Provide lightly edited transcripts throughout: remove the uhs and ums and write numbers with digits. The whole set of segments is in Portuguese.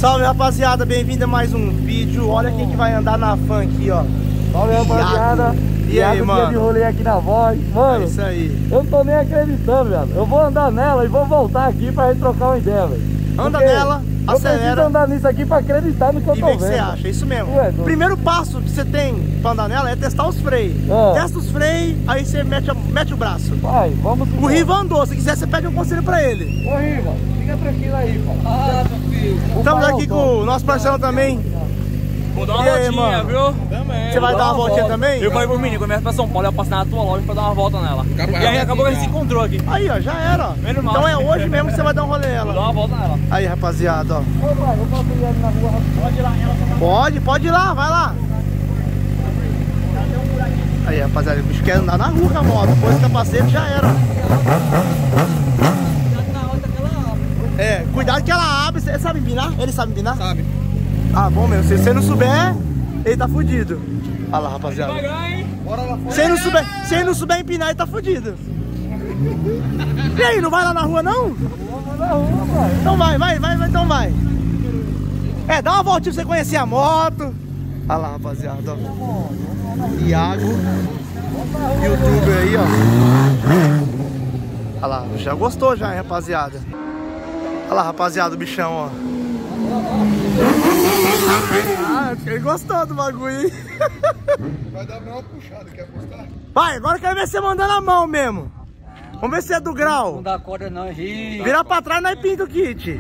Salve, rapaziada, bem-vindo a mais um vídeo. Olha quem que vai andar na van aqui, ó. Salve, rapaziada. E aí, mano? De rolê aqui na voz. Mano, é isso aí. Eu não tô nem acreditando, velho. Eu vou andar nela e vou voltar aqui pra gente trocar uma ideia, velho. Anda nela, eu acelera. preciso andar nisso aqui pra acreditar no que eu tô vendo. E vê o que você acha, isso mesmo. O primeiro passo que você tem pra andar nela é testar os freios. Testa os freios, aí você mete o braço. Vai, vamos. O Riva andou, se quiser você pede um conselho pra ele. Ô Riva, fica tranquilo aí, pai. Ah, meu filho. Estamos aqui com o nosso parceiro também. Vou dar uma voltinha, viu? Também. Você vai dar uma voltinha também? Eu falei pro menino, começa pra São Paulo, eu passo na tua loja pra dar uma volta nela. E aí acabou que a gente se encontrou aqui. Aí, ó, já era. Então é hoje mesmo que você vai dar um rolê nela. Vou dar uma volta nela. Aí, rapaziada, ó. Ô pai, eu posso ir ali na rua. Pode ir lá, ela Pode ir lá, vai lá. Aí, rapaziada, o bicho quer andar na rua com a moto. Depois do capacete já era. É, cuidado que ela abre. Você sabe empinar? Ele sabe empinar? Sabe. Ah, bom mesmo. Se você não souber, ele tá fudido. Olha lá, rapaziada. Se ele não souber empinar, ele tá fudido. E aí, não vai lá na rua, não? Vamos na rua, pai. Então vai, então vai. É, dá uma voltinha pra você conhecer a moto. Olha lá, rapaziada, ó. Iago, youtuber aí, ó. Olha lá, já gostou já, hein, rapaziada. Olha lá, rapaziada, o bichão, ó. Ah, ele gostou do bagulho, hein? Vai dar uma puxada, quer apostar? Vai, agora eu quero ver você mandando a mão mesmo. Vamos ver se é do grau. Não dá corda não, gente. Virar pra trás, nós pinta o kit.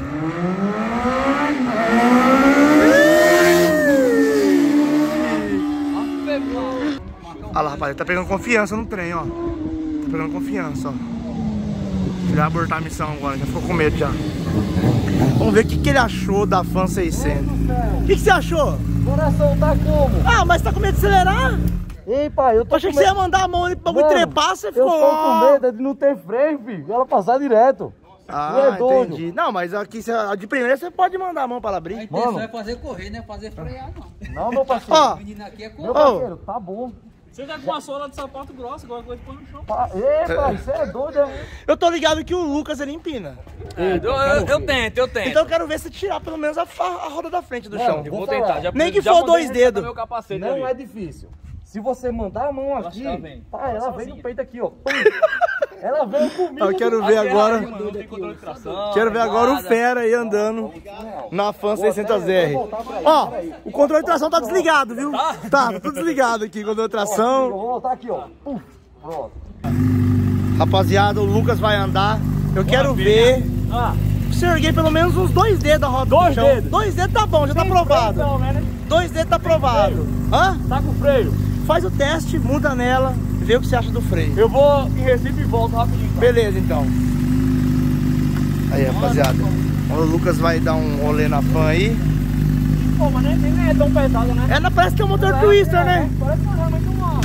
Olha lá, rapaz, ele tá pegando confiança no trem, ó. Tá pegando confiança, ó. Ele vai abortar a missão agora, já ficou com medo já. Vamos ver o que ele achou da Fan 600. O que você achou? O coração tá como? Ah, mas tá com medo de acelerar? Ei, pai, eu tô Achei que você ia mandar a mão ali pra bagulho trepar, você ficou... Eu tô com medo de não ter freio, filho. Ela passar direto. Ah, é doido. entendi. Não, mas aqui de primeira você pode mandar a mão pra ela abrir. A intenção é fazer correr, não é fazer frear, não. Não, meu parceiro. Ó, O menino aqui é Meu correr. parceiro, tá bom. Você tá com uma sola de sapato grossa, igual a coisa põe no chão. Ei, pai, você é doido, é? eu tô ligado que o Lucas, ele empina. Eu tento. Então eu quero ver se tirar pelo menos a roda da frente do chão. Eu vou tentar. Nem que for 2 dedos. Meu capacete Não ali. é difícil. Se você mandar a mão aqui, que ela vem. pá, ela vem no peito aqui, ó. Ela veio comigo. Eu quero ver agora. Não tem controle de tração. Quero ver agora o fera aí andando na Fan 600R. Ó, o controle de tração tá desligado, viu? Tá tudo desligado aqui, controle de Eu tração. vou voltar aqui, ó. Pronto. Rapaziada, o Lucas vai andar. Eu quero ver. Se eu erguei pelo menos uns 2 dedos da roda do chão. 2 dedos tá bom, já tá aprovado. 2 dedos tá aprovado. Hã? Tá com freio? Faz o teste, muda nela e vê o que você acha do freio. Eu vou em Recife e volto rapidinho. Beleza, então. Aí, rapaziada. O Lucas vai dar um rolê na Fan aí. Pô, mas nem é tão pesado, né? Parece que é um motor Twister, né? Parece realmente uma...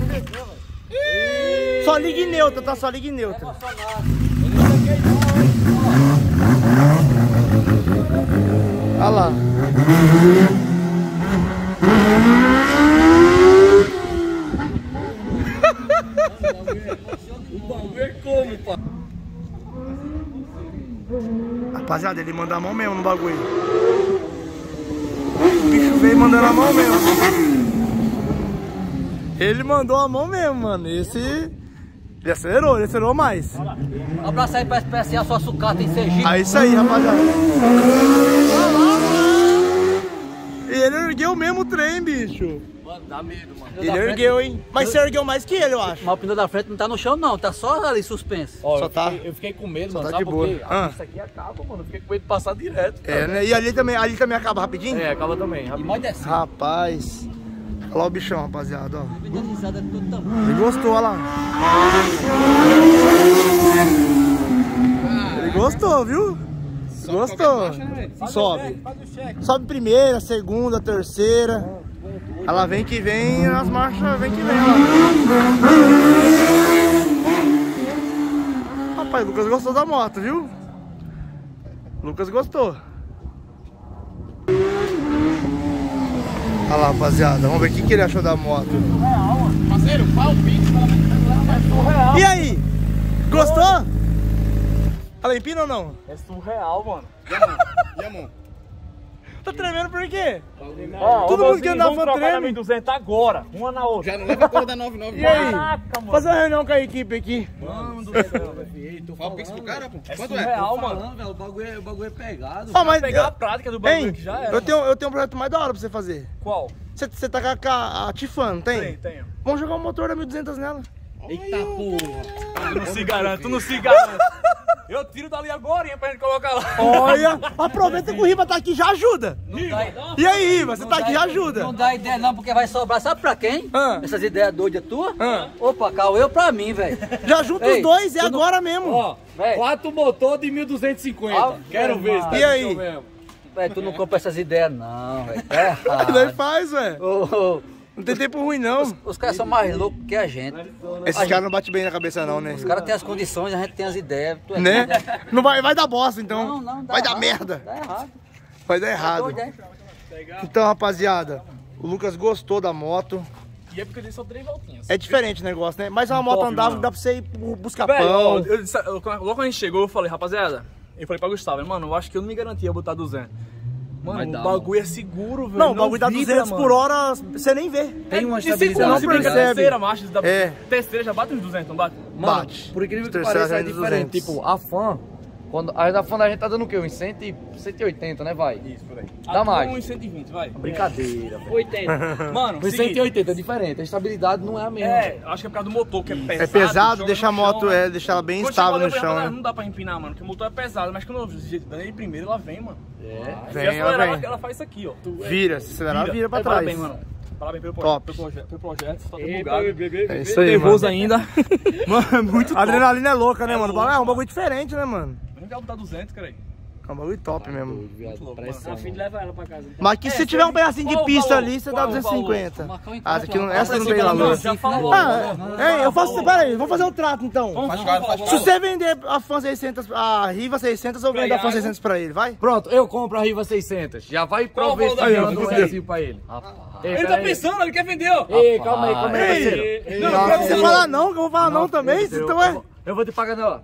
Só liga em neutra, tá? Só liga em neutra. Olha lá. Rapaziada, ele manda a mão mesmo no bagulho. O bicho veio mandando a mão mesmo. Ele mandou a mão mesmo, mano. Ele acelerou mais. Um abraço aí pra especial sua sucata em Sergipe. É isso aí, rapaziada. E ele ergueu mesmo o trem, bicho. Mano, dá medo, mano. Ele ergueu, hein? Mas você ergueu mais que ele, eu acho. Mas o pneu da frente não tá no chão, não. Tá só ali suspenso. Ó, Só tá. Eu fiquei com medo, Só mano. tá Sabe de por quê? boa. Isso aqui acaba, mano. Eu fiquei com medo de passar direto. É, né? E ali também acaba rapidinho? É, acaba também. E Rapidinho. mais descendo. Rapaz. Olha lá o bichão, rapaziada, ó. Vida risada de todo tamanho. Ele gostou, olha lá. Ele gostou, viu? Gostou. Sobe. Sobe primeira, segunda, terceira. Ela vem que vem, as marchas vem que vem, ó. Rapaz, o Lucas gostou da moto, viu? Lucas gostou. Olha lá, rapaziada, vamos ver o que ele achou da moto. Parceiro, palpite. E aí? Gostou? Ela empina ou não? É surreal, mano. E a mão? Tá tremendo por quê? Ó, Todo mundo que andava trocar na treme. 1.200 agora, uma na outra. Já não leva a cor da 99. E aí? Caraca, mano. Fazer uma reunião com a equipe aqui. Mano do céu, velho. Tô Fala o pix pro cara, pô. Quanto surreal, é? mano. velho, o bagulho é pegado. Ó, mas Pegar a prática do bagulho Hein, que já era. eu tenho um projeto mais da hora pra você fazer. Qual? Você tá com a Tiffan, não tem? Tenho. Vamos jogar o motor da 1200 nela. Eita porra. Tu não se garante, tu não se garante. Eu tiro dali agora pra gente colocar lá. Olha, aproveita que o Riva tá aqui, já ajuda. E aí, Riva, você tá aqui, já ajuda. Não dá ideia não, porque vai sobrar, sabe pra quem? Essas ideias doidas tuas? Opa, Cauê pra mim, velho. Já junta os dois, é agora mesmo. Ó, Véi. 4 motor de 1.250. Ah, Quero ver se tá E aí? de show mesmo. Velho, tu não compra essas ideias não, velho. É errado. Daí faz, velho. Ô, Não tem tempo ruim, não. os caras são mais loucos que a gente. Esses caras não batem bem na cabeça, não, né? Os caras têm as condições, a gente tem as ideias. Tu é Né? doido, é? Não vai dar bosta, então. Não, dá vai dar errado. merda. Dá errado. Vai dar errado. Doido, é? Então, rapaziada, o Lucas gostou da moto. E é porque eu dei só 3 voltinhas. É diferente o negócio, né? Mas é uma moto Top, andável mano. que dá pra você ir buscar Velho, ó, pão. logo quando a gente chegou, eu falei, rapaziada, eu falei pra Gustavo, mano, eu acho que eu não me garantia botar 200. Mano, o bagulho é seguro, velho. Não, o bagulho dá vibra, 200 por hora, você nem vê. Tem uma E se estabilidade. for, se brincar, percebe. terceira marcha, É. terceira já bate uns 200, não bate? Bate. Por incrível que Terceira pareça, é renda, diferente. 200. Tipo, a fan, quando a fan da gente tá dando o quê? Uns 180, né, vai? Isso, por aí. Dá mais. Uns 120, vai. Brincadeira, velho. 80. Mano, Os seguinte, 180 é diferente, a estabilidade não é a mesma. é, acho que é por causa do motor, que é pesado. É pesado, joga deixa a no moto, chão, né? deixa ela bem Quando estável chegou, no eu falei, chão, "Rapaz, né? não dá pra empinar, mano, porque o motor é pesado, mas quando eu dei de primeiro, ela vem, mano. Vem, E acelerar, ela vem. ela faz isso aqui, ó. Vira, se acelerar, vira pra trás. Parabéns, mano. Parabéns pelo Top. projeto, só tá bugado. É isso aí, Nervoso mano. ainda. Mano, é muito A adrenalina é louca, né, mano? É um bagulho diferente, né, mano? Não quero botar 200, cara aí. É um bagulho top mesmo. A fim de levar ela pra casa. Mas que se tiver um pedacinho de qual o pista valor? ali, você dá Qual o 250. Marcar um Ah, encontro essa aqui não, lá. essa não tem valor. Não, já falou. Eu faço. Pera aí, vamos fazer um trato então. Vamos. Se você vender a Fan 600, a Riva 600, eu vendo a Fan Iago. 600 pra ele, vai? Pronto, eu compro a Riva 600. Já vai Qual o prover valor esse da ano Riva? do Brasil pra ele. Ei, Ele tá pera aí. pensando, ele quer vender, ó. Ei, calma aí, parceiro. Não quero você falar não, que eu vou falar não também, então é... Eu vou te pagar, não.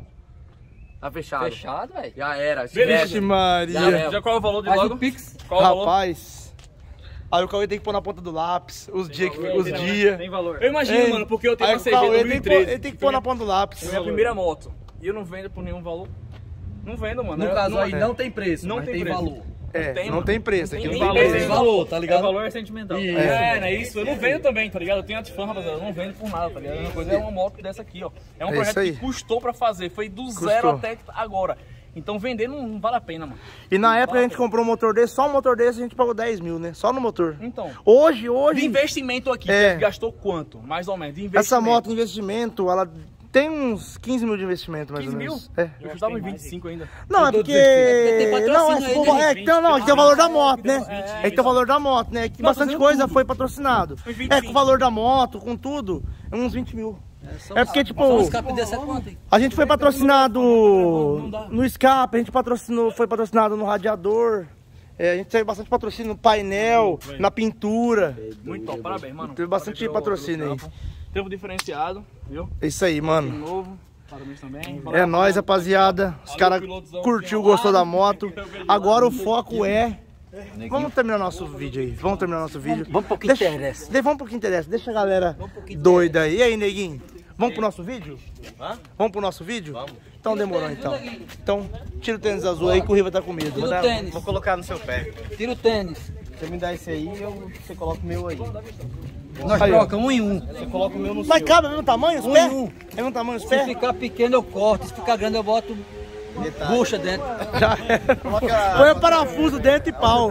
Tá fechado. Fechado, velho. Já era. Beleza. Vixe Maria. Já qual é o valor de Faz logo? o Pix. Qual é o valor? Rapaz. Aí o Cauê tem que pôr na ponta do lápis, os dias. Tem valor. Eu imagino, Ei, mano, porque eu tenho aí uma o CG Cauê tem que 2013. pôr- ele tem que pôr na ponta do lápis. É minha primeira moto. E eu não vendo por nenhum valor. Não vendo, mano. No caso aí não tem preço, Não mas tem tem preço. valor. Não mano. tem preço, aqui não Tem tem preço. valor, tá ligado? É valor sentimental. É, não é isso? Eu não vendo também, tá ligado? Eu tenho a Tifan, rapaziada, eu não vendo por nada, tá ligado? Uma coisa é uma moto dessa aqui, ó. É um É projeto isso aí. que custou pra fazer, foi do Custou. zero até agora. Então vender não vale a pena, mano. E na época a gente comprou um motor desse, só um motor desse a gente pagou 10 mil, né? Só no motor. Então. Hoje, De investimento aqui, É. gastou quanto? Mais ou menos. De investimento. essa moto de investimento, ela tem uns 15 mil de investimento, mais 15 ou mil? menos. É. Eu gastava uns 25 ainda. Não, é porque... tem patrocínio Não, aí, né? que tem o valor da moto, né? É que tem o valor da moto, né? Que bastante coisa foi patrocinado. É, com o valor da moto, com tudo, uns 20 mil. É porque, Um tipo, escape desse é quanto, hein? a gente foi patrocinado no escape, a gente foi patrocinado no radiador. É, a gente teve bastante patrocínio no painel, na pintura. Muito top, parabéns, mano. Teve bastante Parabéns patrocínio aí. trampo. Teve um diferenciado, viu? É isso aí, De mano. novo. Parabéns também. É nóis, rapaziada. Os caras curtiu, gostou da moto. Agora o foco é... Vamos terminar nosso vídeo aí. Vamos terminar nosso vídeo. Vamos pro que Deixa- interessa. Vamos pro que interessa. Deixa a galera doida aí. E aí, neguinho? Vamos pro nosso vídeo? Vamos pro nosso vídeo? Vamos. Então demorou, então. Então, tira o tênis azul aí que o Riva tá com medo. Tira o tênis. Vou colocar no seu pé. Tira o tênis. Você me dá esse aí, você coloca o meu aí. Nós Aí, ó. trocamos um em um. Você coloca o meu no Mas seu. cabe, é o mesmo tamanho os Um pés? em um. É o mesmo tamanho os Se pés? ficar pequeno eu corto, se ficar grande eu boto bucha dentro. Já era. Põe o parafuso dentro e pau.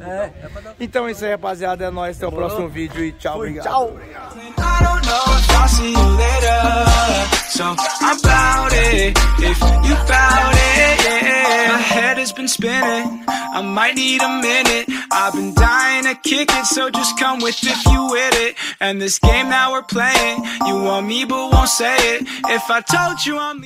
Então é isso aí, rapaziada. É nóis. Até o próximo vídeo e tchau. Obrigado. Tchau. I don't know if I'll see you later. So I'm about it, if you bout it, yeah. My head has been spinning, I might need a minute. I've been dying to kick it, so just come with if you with it. And this game that we're playing, you want me but won't say it. If I told you I'm